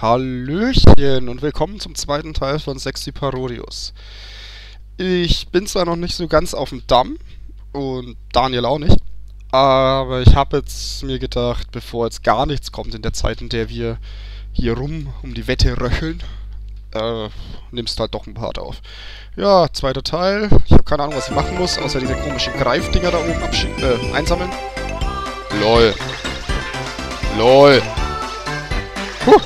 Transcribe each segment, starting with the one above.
Hallöchen und willkommen zum zweiten Teil von Sexy Parodius. Ich bin zwar noch nicht so ganz auf dem Damm und Daniel auch nicht, aber ich habe jetzt mir gedacht, bevor jetzt gar nichts kommt in der Zeit, in der wir hier um die Wette röcheln, nimmst halt doch ein Part auf. Ja, zweiter Teil. Ich habe keine Ahnung, was ich machen muss, außer diese komischen Greifdinger da oben einsammeln. LOL. LOL. Puh.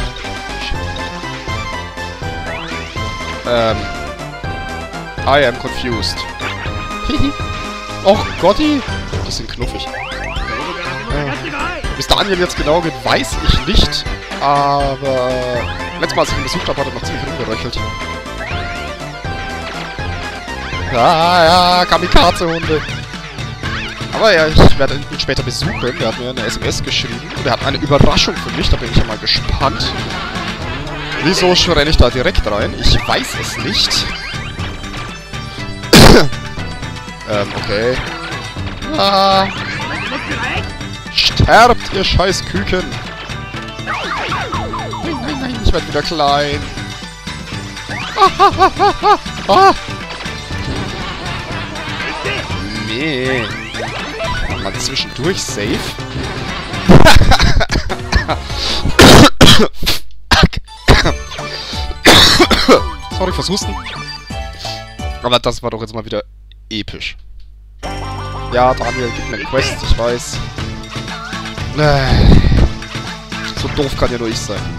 I am confused. Och Gotti! Die sind knuffig. Bis Daniel jetzt genau geht, weiß ich nicht. Aber letztes Mal, als ich ihn besucht habe, hat er noch ziemlich rumgeröchelt. Ja, Kamikaze-Hunde. Aber ja, ich werde ihn später besuchen. Er hat mir eine SMS geschrieben und er hat eine Überraschung für mich. Da bin ich ja mal gespannt. Wieso renne ich da direkt rein? Ich weiß es nicht. Okay. Ah. Sterbt, ihr scheiß Küken. Nein, nein, ich werde wieder klein. Ah. Nee. Mal zwischendurch safe. Sorry fürs Husten. Aber das war doch jetzt mal wieder episch. Ja, Daniel, gib mir eine Quest, ich weiß. So doof kann ja nur ich sein.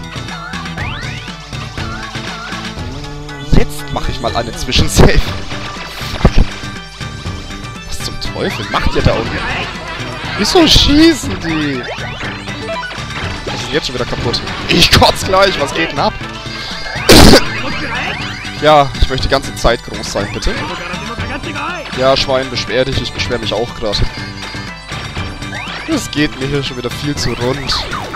Jetzt mache ich mal eine Zwischensave. Fuck. Was zum Teufel macht ihr da unten? Wieso schießen die? Die sind jetzt schon wieder kaputt. Ich kotz gleich, was geht denn ab? Ja, ich möchte die ganze Zeit groß sein, bitte. Ja, Schwein, beschwer dich, ich beschwer mich auch gerade. Es geht mir hier schon wieder viel zu rund.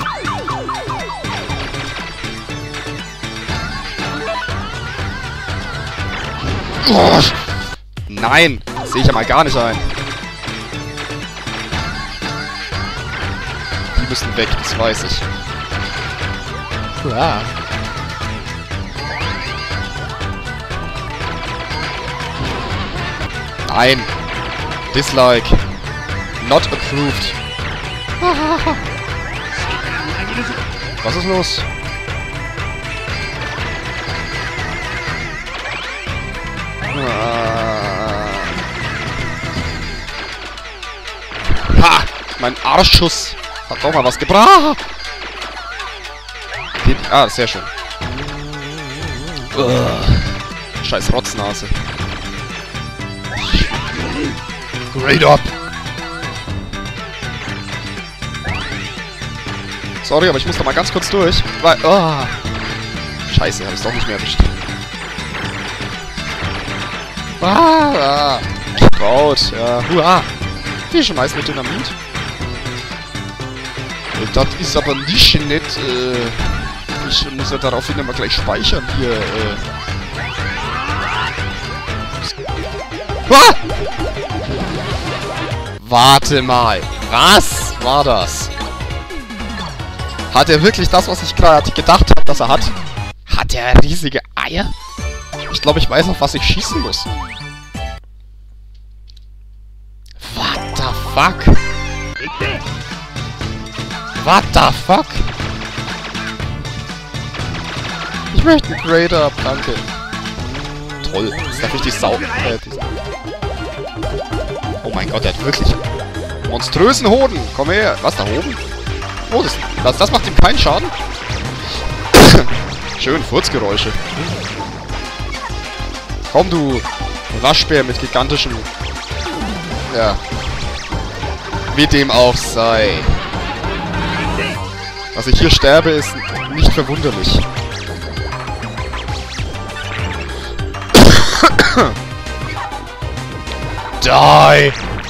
Oh, nein, das sehe ich ja mal gar nicht ein. Die müssen weg, das weiß ich. Ja. Nein. Dislike. Not approved. Was ist los? Ha! Mein Arschschuss hat doch mal was gebracht. Ah, sehr schön. Scheiß Rotznase. Great up! Sorry, aber ich muss da mal ganz kurz durch, weil... Oh, Scheiße, habe ich doch nicht mehr erwischt. Gebaut, ja. Hurra! Wie schmeißt mit Dynamit? Das ist aber nicht nett, ich muss ja daraufhin immer gleich speichern hier, Ah! Warte mal. Was war das? Hat er wirklich das, was ich gerade gedacht habe, dass er hat? Hat er riesige Eier? Ich glaube, ich weiß, auf was ich schießen muss. What the fuck? What the fuck? Ich möchte einen Great-Up, danke. Toll, jetzt darf ich die Sau... Oh mein Gott, der hat wirklich monströsen Hoden. Komm her. Was, da oben? Oh, das macht ihm keinen Schaden. Schön, Furzgeräusche. Komm, du Waschbär mit gigantischem... Ja. Wie dem auch sei. Dass ich hier sterbe, ist nicht verwunderlich. Die!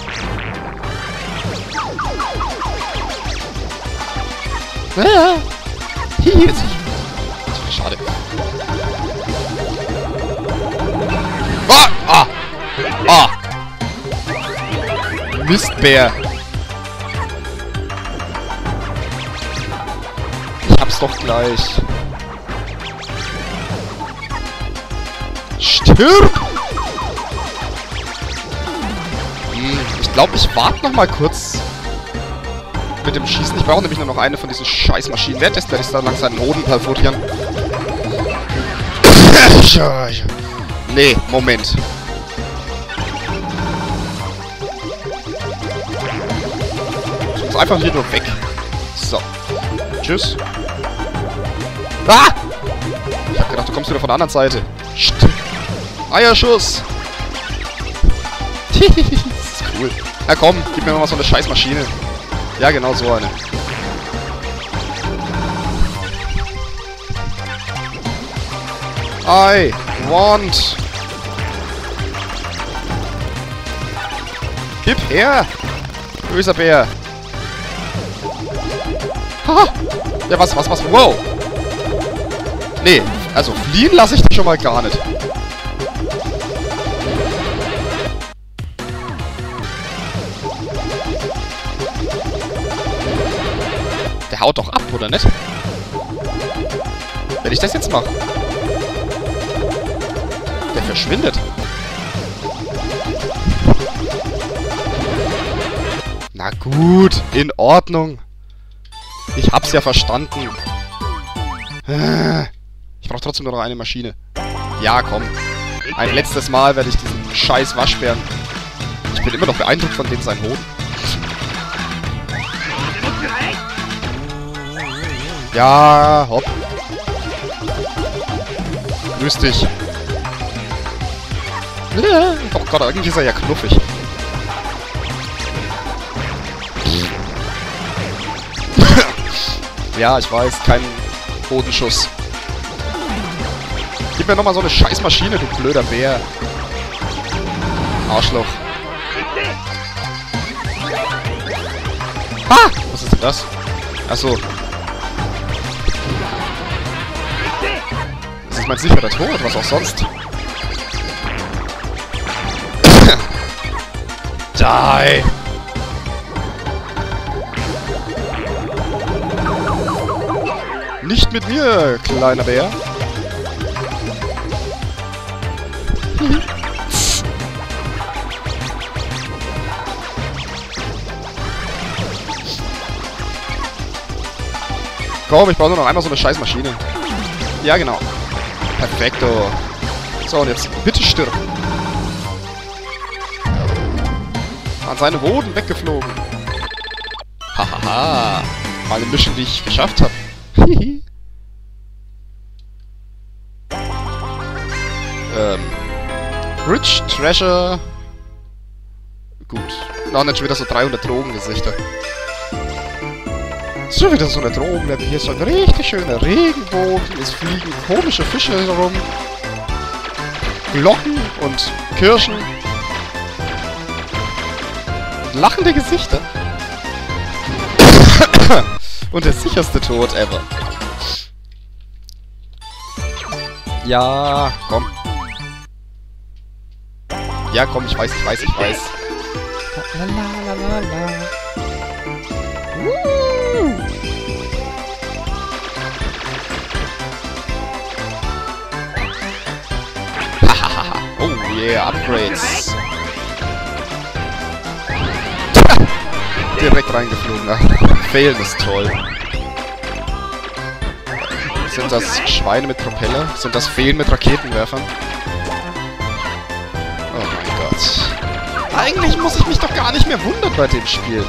Hier ist ich. Schade. Mistbär. Ich hab's doch gleich. Stirb! Ich glaube, ich warte noch mal kurz mit dem Schießen. Ich brauche nämlich nur noch eine von diesen Scheißmaschinen. Währenddessen werde ich da lang seinen Hoden perforieren. Nee, Moment. Ich muss einfach hier nur weg. So. Tschüss. Ah! Ich hab gedacht, du kommst wieder von der anderen Seite. Eierschuss. Das ist cool. Na komm, gib mir mal so eine Scheißmaschine. Ja, genau so eine. I want. Gib her! Böser Bär! Haha! Ja, was? Wow! Nee, also fliehen lasse ich dich schon mal gar nicht. Der haut doch ab, oder nicht? Wenn ich das jetzt mache. Der verschwindet. Na gut, in Ordnung. Ich hab's ja verstanden. Ich brauche trotzdem nur noch eine Maschine. Ja, komm. Ein letztes Mal werde ich diesen scheiß Waschbären... Ich bin immer noch beeindruckt von dem seinen Hoden. Ja, hopp. Grüß dich. Oh Gott, eigentlich ist er ja knuffig. Ja, ich weiß, kein Bodenschuss. Gib mir nochmal so eine Scheißmaschine, du blöder Bär. Arschloch. Ah! Was ist denn das? Achso. Das ist mein sicherer Tod, was auch sonst. Die! Nicht mit mir, kleiner Bär. Komm, ich brauche nur noch einmal so eine Scheißmaschine. Ja, genau. Perfekto. So, und jetzt bitte stirb. An seine Hoden weggeflogen. Hahaha. Mal eine Mission, die ich geschafft habe. Rich Treasure. Gut. Noch nicht schon wieder so 300 Drogengesichter. Ist schon wieder so eine Drogenlevel. Hier ist so ein richtig schöner Regenbogen. Es fliegen komische Fische herum. Glocken und Kirschen. Und lachende Gesichter. Und der sicherste Tod ever. Ja, komm. Ja, komm, ich weiß. La la la la la. Hahaha. Oh yeah, Upgrades. Direkt reingeflogen. Ach, Failen ist toll. Sind das Schweine mit Propeller? Sind das Feen mit Raketenwerfern? Oh mein Gott. Eigentlich muss ich mich doch gar nicht mehr wundern bei dem Spiel.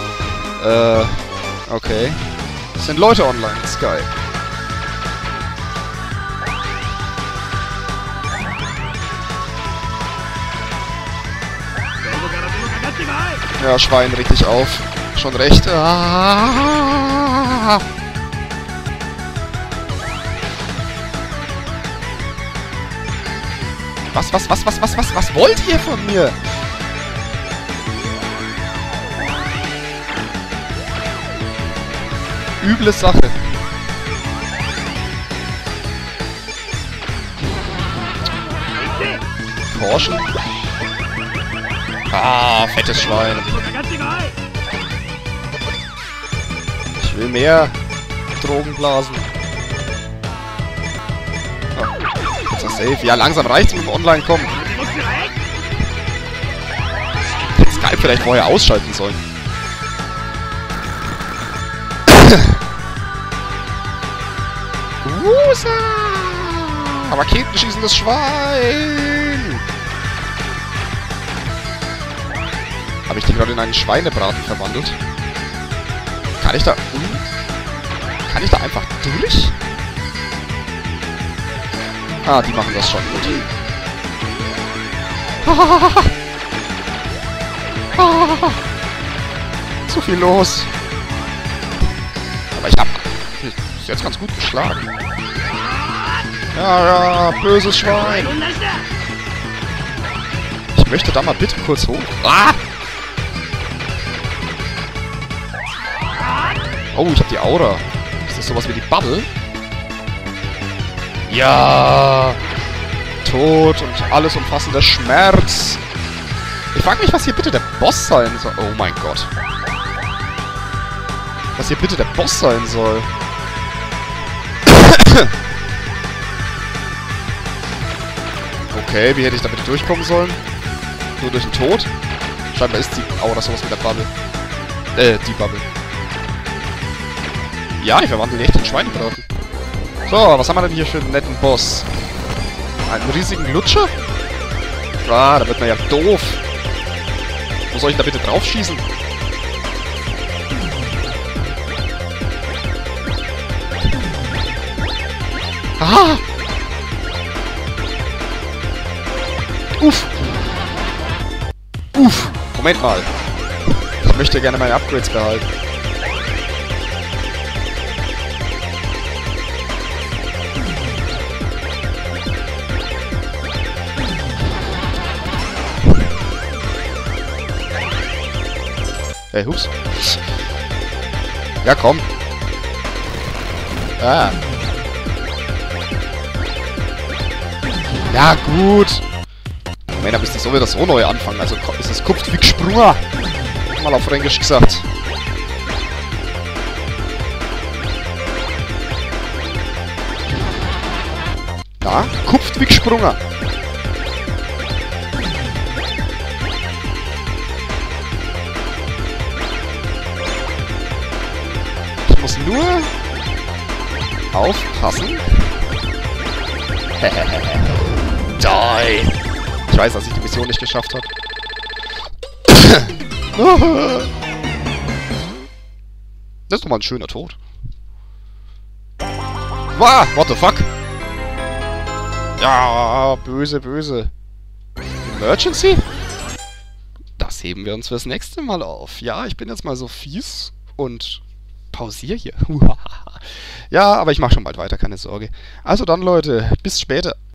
Okay. Es sind Leute online, das ist geil. Ja, Schwein, reg dich auf. Schon recht. Ah. Was wollt ihr von mir? Üble Sache. Porschen? Ah, fettes Schwein. Ich will mehr Drogenblasen. Oh, jetzt hast Safe. Ja, langsam reicht's mit dem Online-Kommen. Hätte Skype vielleicht vorher ausschalten sollen. Wusa! Raketenschießendes Schwein! Habe ich die gerade in einen Schweinebraten verwandelt? Kann ich da... Kann ich da einfach durch? Ah, die machen das schon gut. Zu viel los. Aber ich hab... Ist jetzt ganz gut geschlagen. Ja, böses Schwein. Ich möchte da mal bitte kurz hoch. Ah! Oh, ich hab die Aura. Ist das sowas wie die Bubble? Ja! Tod und alles umfassender Schmerz. Ich frage mich, was hier bitte der Boss sein soll. Oh mein Gott. Was hier bitte der Boss sein soll. Okay, wie hätte ich da bitte durchkommen sollen? Nur durch den Tod? Scheinbar ist die Aura sowas mit der Bubble. Die Bubble. Ja, ich verwandle echt in Schweinebraten. So, was haben wir denn hier für einen netten Boss? Einen riesigen Lutscher? Ah, da wird man ja doof. Wo soll ich da bitte drauf schießen? Aha! Uff! Uff! Moment mal. Ich möchte gerne meine Upgrades behalten. Hey, hups. Ja, komm. Ah. Ja, gut. Moment, da müsste ich so wieder so neu anfangen. Also ist das kupft wie gesprungen. Mal auf Fränkisch gesagt. Na, kupft wie gesprungen. Ich muss nur aufpassen. Die! Ich weiß, dass ich die Mission nicht geschafft habe. Das ist doch mal ein schöner Tod. Wow, what the fuck? Ja, böse, böse. Emergency? Das heben wir uns fürs nächste Mal auf. Ja, ich bin jetzt mal so fies und pausiere hier. Ja, aber ich mache schon bald weiter, keine Sorge. Also dann, Leute, bis später.